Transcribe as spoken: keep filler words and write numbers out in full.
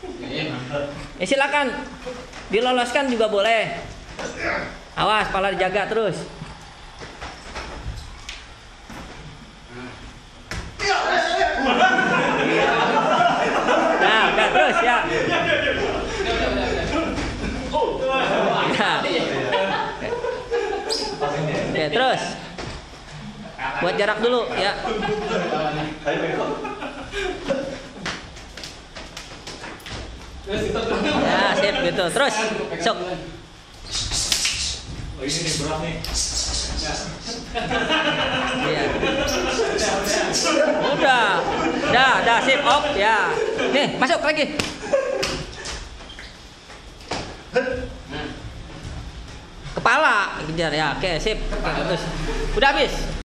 Ya silakan. Diloloskan juga boleh. Awas, kepala dijaga terus. Nah, udah terus ya. Nah. Oke, terus. Buat jarak dulu ya. Ya, sip gitu. Terus. Sok. Oh, ini berat nih. Iya. Udah. Dah, dah sip op ya. Nih, masuk lagi. Kepala kejar ya. Oke, sip. Terus. Udah habis.